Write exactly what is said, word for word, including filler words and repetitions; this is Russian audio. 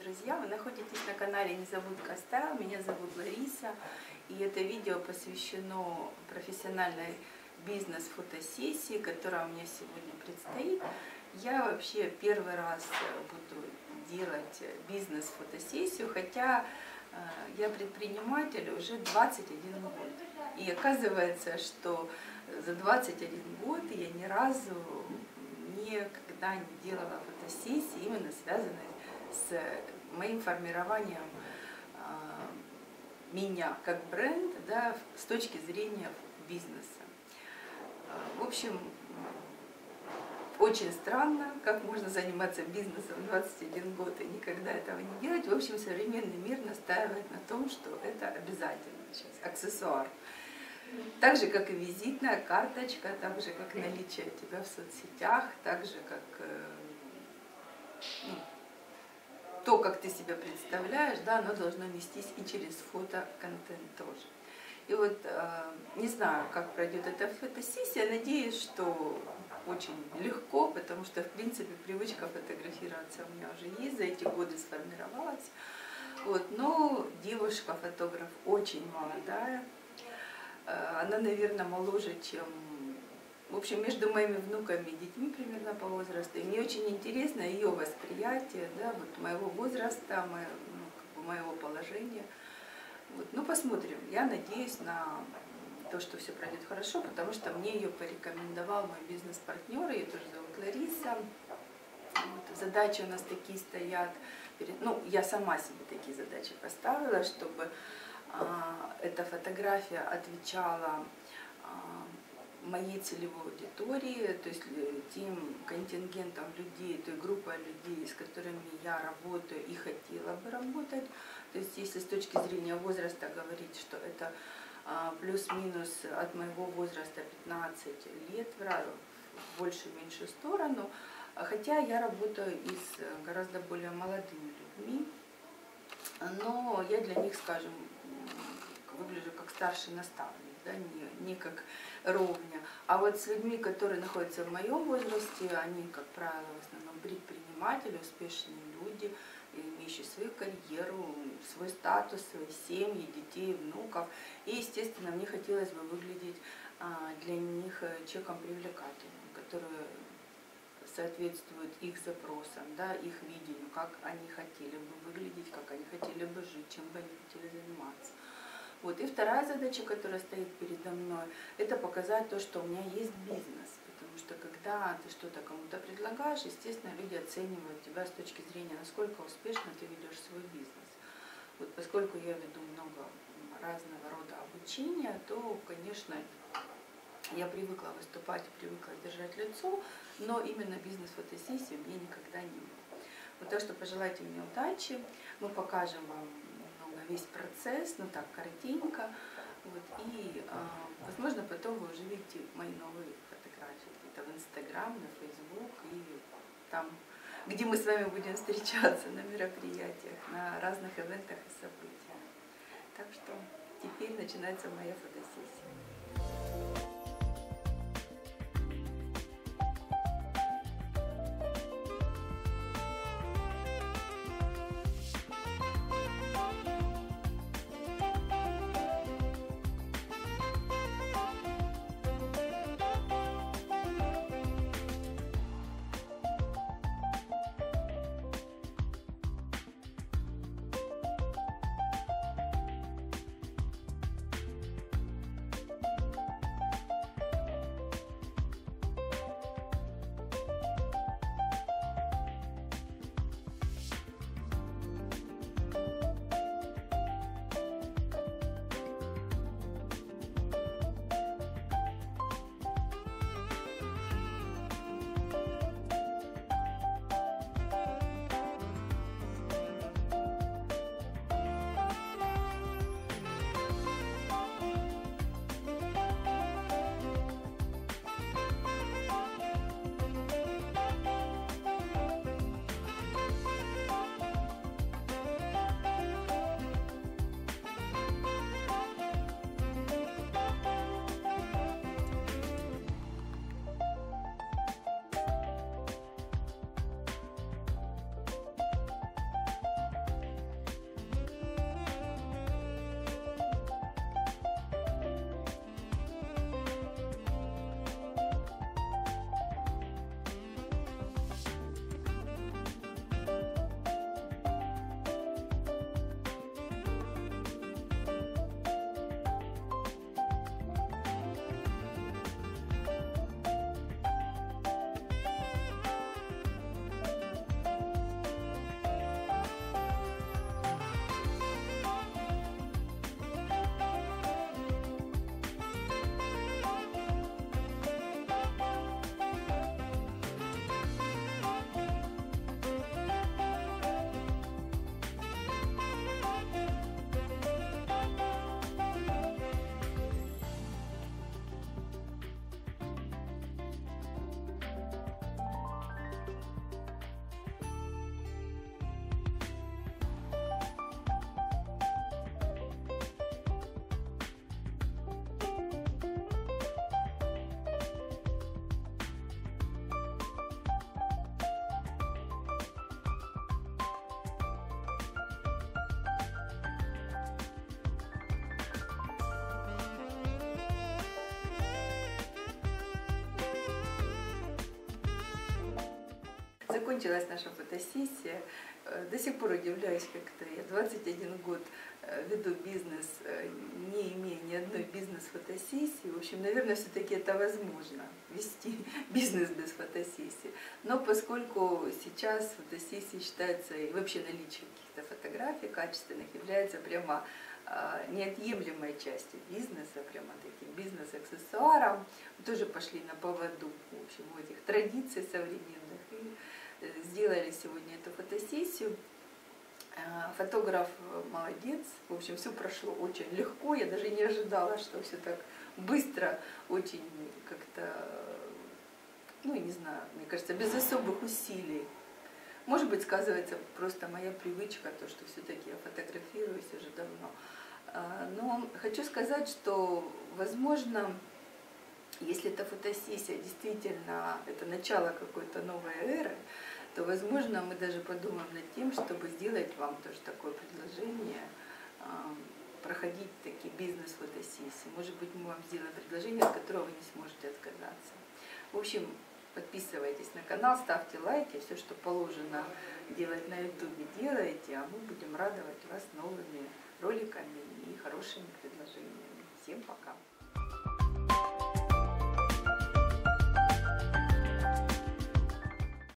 друзья! Вы находитесь на канале Незабудка Стайл. Меня зовут Лариса. И это видео посвящено профессиональной бизнес-фотосессии, которая у меня сегодня предстоит. Я вообще первый раз буду делать бизнес-фотосессию, хотя я предприниматель уже двадцать один год. И оказывается, что за двадцать один год я ни разу никогда не делала фотосессии, именно связанные с моим формированием э, меня как бренд, да, с точки зрения бизнеса. В общем, очень странно, как можно заниматься бизнесом двадцать один год и никогда этого не делать. В общем, современный мир настаивает на том, что это обязательно сейчас, аксессуар. Так же, как и визитная карточка, так же, как наличие тебя в соцсетях, так же, как э, ну, то, как ты себя представляешь, да, оно должно нестись и через фотоконтент тоже. И вот э, не знаю, как пройдет эта фотосессия, надеюсь, что очень легко, потому что, в принципе, привычка фотографироваться у меня уже есть, за эти годы сформировалась. Вот, но девушка-фотограф очень молодая. Она, наверное, моложе, чем, в общем, между моими внуками и детьми примерно по возрасту. И мне очень интересно ее восприятие, да, вот моего возраста, моего, ну, как бы моего положения. Вот. Ну, посмотрим. Я надеюсь на то, что все пройдет хорошо, потому что мне ее порекомендовал мой бизнес-партнер, ее тоже зовут Лариса. Вот. Задачи у нас такие стоят. Перед, ну, я сама себе такие задачи поставила, чтобы эта фотография отвечала моей целевой аудитории, то есть тем контингентом людей, той группой людей, с которыми я работаю и хотела бы работать. То есть если с точки зрения возраста говорить, что это плюс-минус от моего возраста пятнадцать лет, в большую-меньшую сторону, хотя я работаю и с гораздо более молодыми людьми, но я для них, скажем, выгляжу как старший наставник, да, не, не как ровня. А вот с людьми, которые находятся в моем возрасте, они, как правило, в основном предприниматели, успешные люди, имеющие свою карьеру, свой статус, свои семьи, детей, внуков. И, естественно, мне хотелось бы выглядеть а, для них человеком привлекательным, который соответствует их запросам, да, их видению, как они хотели бы выглядеть, как они хотели бы жить, чем бы они хотели заниматься. Вот. И вторая задача, которая стоит передо мной, это показать то, что у меня есть бизнес. Потому что когда ты что-то кому-то предлагаешь, естественно, люди оценивают тебя с точки зрения, насколько успешно ты ведешь свой бизнес. Вот поскольку я веду много разного рода обучения, то, конечно, я привыкла выступать, привыкла держать лицо, но именно бизнес-фотосессии у меня никогда не было. Вот так что пожелайте мне удачи, мы покажем вам весь процесс, ну так, коротенько, вот, и, э, возможно, потом вы уже видите мои новые фотографии, где-то в Инстаграм, на Фейсбук, и там, где мы с вами будем встречаться на мероприятиях, на разных ивентах и событиях. Так что теперь начинается моя фотосессия. закончилась наша фотосессия. До сих пор удивляюсь, как-то я двадцать один год веду бизнес, не имея ни одной бизнес-фотосессии. В общем, наверное, все-таки это возможно, вести бизнес без фотосессии. Но поскольку сейчас фотосессии считаются, и вообще наличие каких-то фотографий качественных является прямо неотъемлемой частью бизнеса, прямо таким бизнес-аксессуаром, мы тоже пошли на поводу, в общем, у этих традиций современных и сделали сегодня эту фотосессию. Фотограф молодец, в общем, все прошло очень легко, я даже не ожидала, что все так быстро, очень как-то, ну, не знаю, мне кажется, без особых усилий. Может быть, сказывается просто моя привычка, то, что все-таки я фотографируюсь уже давно. Но хочу сказать, что, возможно, если эта фотосессия действительно это начало какой-то новой эры, то, возможно, мы даже подумаем над тем, чтобы сделать вам тоже такое предложение, проходить такие бизнес-фотосессии. Может быть, мы вам сделаем предложение, от которого вы не сможете отказаться. В общем, подписывайтесь на канал, ставьте лайки, все, что положено делать на ютубе, делайте, а мы будем радовать вас новыми роликами и хорошими предложениями. Всем пока!